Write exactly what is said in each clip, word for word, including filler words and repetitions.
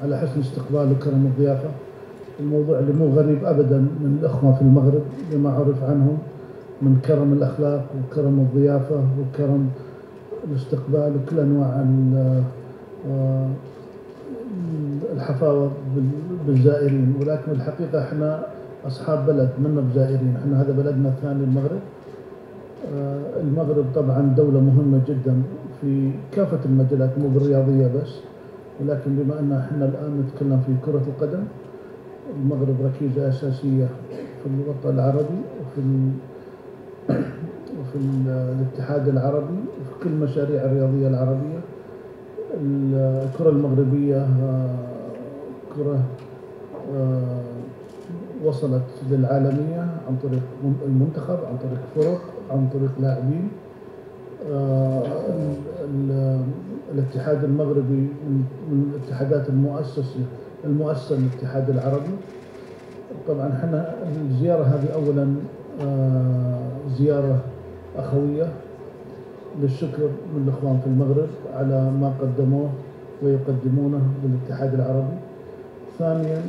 على حسن استقبال وكرم الضيافة. الموضوع اللي مو غريب أبدا من الأخوة في المغرب لما عرف عنهم من كرم الأخلاق وكرم الضيافة وكرم الاستقبال وكل أنواع الحفاوة بالزائرين. ولكن الحقيقة احنا أصحاب بلد منا بزائرين، احنا هذا بلدنا الثاني المغرب. المغرب طبعا دولة مهمة جدا في كافة المجالات مو بالرياضية بس، ولكن بما أن احنا الآن نتكلم في كرة القدم، المغرب ركيزة أساسية في الوطن العربي وفي ال... وفي ال... الاتحاد العربي وفي كل المشاريع الرياضية العربية. الكرة المغربية كرة وصلت للعالمية عن طريق المنتخب، عن طريق فرق، عن طريق لاعبين. الاتحاد المغربي من الاتحادات المؤسسة المؤسسة للاتحاد العربي. طبعا احنا الزيارة هذه أولا زيارة أخوية للشكر من الإخوان في المغرب على ما قدموه ويقدمونه للاتحاد العربي. ثانيا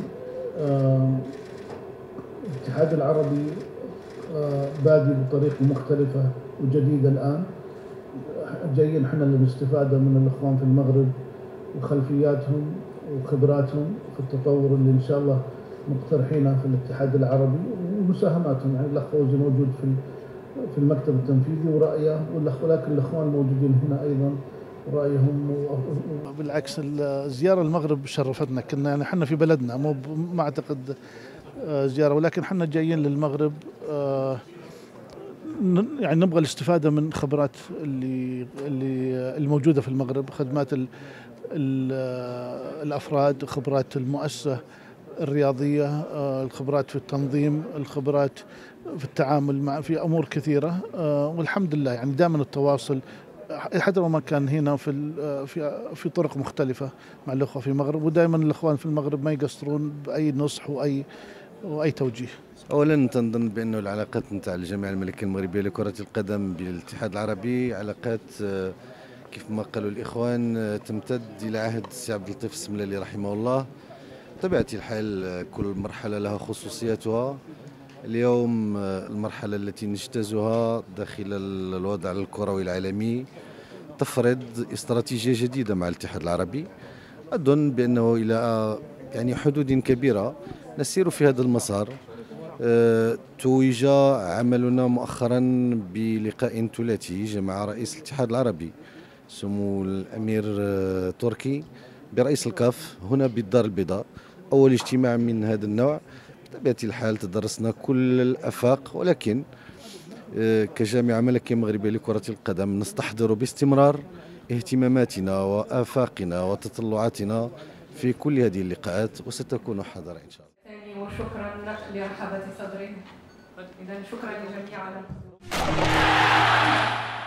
الاتحاد العربي بادي بطريقة مختلفة وجديدة الآن. جايين احنا للاستفادة من الإخوان في المغرب وخلفياتهم وخبراتهم في التطور اللي إن شاء الله مقترحينه في الاتحاد العربي ومساهماتهم. يعني الأخ فوزي موجود في في المكتب التنفيذي ورأيه، ولكن الإخوان الموجودين هنا أيضا رأيهم. بالعكس الزيارة المغرب شرفتنا، كنا يعني احنا في بلدنا مو ما أعتقد زيارة، ولكن احنا جايين للمغرب يعني نبغى الاستفادة من خبرات اللي اللي الموجودة في المغرب، خدمات ال ال الأفراد، خبرات المؤسسة الرياضية، الخبرات في التنظيم، الخبرات في التعامل مع في أمور كثيرة. والحمد لله يعني دائما التواصل حتى ما كان هنا في في في طرق مختلفة مع الأخوة في المغرب، ودائما الأخوان في المغرب ما يقصرون بأي نصح وأي وأي توجيه. اولا تنظن بانه العلاقات نتاع الجامعه الملكيه المغربيه لكره القدم بالاتحاد العربي علاقات كيف ما قالوا الاخوان تمتد الى عهد السي عبد اللطيف السملالي رحمه الله. بطبيعه الحال كل مرحله لها خصوصياتها. اليوم المرحله التي نجتازها داخل الوضع الكروي العالمي تفرض استراتيجيه جديده مع الاتحاد العربي. اظن بانه الى يعني حدود كبيره نسير في هذا المسار. أه توج عملنا مؤخرا بلقاء ثلاثي جمع رئيس الاتحاد العربي سمو الامير أه تركي برئيس الكاف هنا بالدار البيضاء، اول اجتماع من هذا النوع. بطبيعه الحال تدرسنا كل الافاق، ولكن أه كجامعه ملكيه مغربيه لكره القدم نستحضر باستمرار اهتماماتنا وافاقنا وتطلعاتنا في كل هذه اللقاءات، وستكون حاضرة إن شاء الله. وشكرا لرحابة صدره. إذا شكرا للجميع على الحضور.